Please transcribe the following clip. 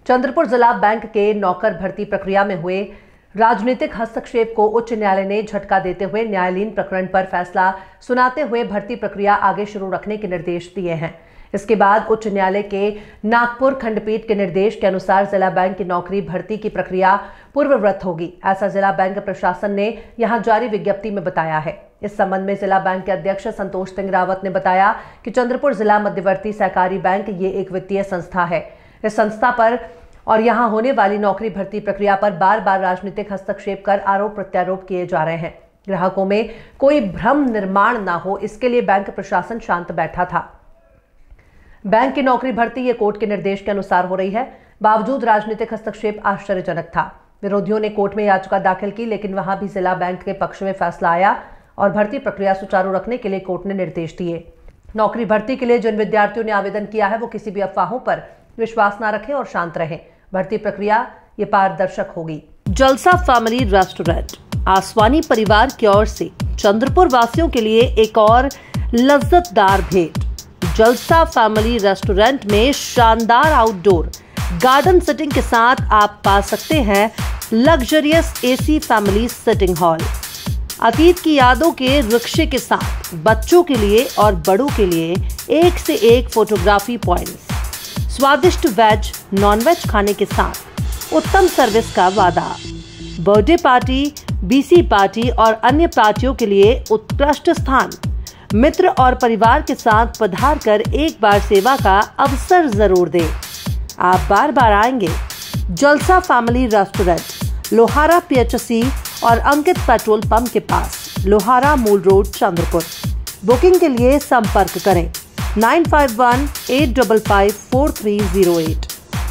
चंद्रपुर जिला बैंक के नौकर भर्ती प्रक्रिया में हुए राजनीतिक हस्तक्षेप को उच्च न्यायालय ने झटका देते हुए न्यायालयीन प्रकरण पर फैसला सुनाते हुए भर्ती प्रक्रिया आगे शुरू रखने के निर्देश दिए हैं। इसके बाद उच्च न्यायालय के नागपुर खंडपीठ के निर्देश के अनुसार जिला बैंक की नौकरी भर्ती की प्रक्रिया पूर्ववत होगी। ऐसा जिला बैंक प्रशासन ने यहां जारी विज्ञप्ति में बताया है। इस संबंध में जिला बैंक के अध्यक्ष संतोष सिंह रावत ने बताया कि चंद्रपुर जिला मध्यवर्ती सहकारी बैंक ये एक वित्तीय संस्था है। इस संस्था पर और यहां होने वाली नौकरी भर्ती प्रक्रिया पर बार बार राजनीतिक हस्तक्षेप कर आरोप प्रत्यारोप किए जा रहे हैं। ग्राहकों में कोई भ्रम निर्माण न हो, इसके लिए बैंक प्रशासन शांत बैठा था। बैंक की नौकरी भर्ती ये कोर्ट के निर्देश के अनुसार हो रही है। बावजूद राजनीतिक हस्तक्षेप आश्चर्यजनक था। विरोधियों ने कोर्ट में याचिका दाखिल की, लेकिन वहां भी जिला बैंक के पक्ष में फैसला आया और भर्ती प्रक्रिया सुचारू रखने के लिए कोर्ट ने निर्देश दिए। नौकरी भर्ती के लिए जिन विद्यार्थियों ने आवेदन किया है वो किसी भी अफवाहों पर विश्वास न रखें और शांत रहें। भर्ती प्रक्रिया ये पारदर्शक होगी। जलसा फैमिली रेस्टोरेंट आसवानी परिवार की ओर से चंद्रपुर वासियों के लिए एक और लज्जतदार भेंट। जलसा फैमिली रेस्टोरेंट में शानदार आउटडोर गार्डन सेटिंग के साथ आप पा सकते हैं luxurious AC family sitting hall. अतीत की यादों के रिक्शे के साथ बच्चों के लिए और बड़ों के लिए एक से एक फोटोग्राफी पॉइंट्स, स्वादिष्ट वेज नॉन वेज खाने के साथ उत्तम सर्विस का वादा। बर्थडे पार्टी, बीसी पार्टी और अन्य पार्टियों के लिए उत्कृष्ट स्थान। मित्र और परिवार के साथ पधार कर एक बार सेवा का अवसर जरूर दें। आप बार बार आएंगे। जलसा फैमिली रेस्टोरेंट, लोहारा PHC और अंकित पेट्रोल पंप के पास, लोहारा मूल रोड, चंद्रपुर। बुकिंग के लिए संपर्क करें 9518554308।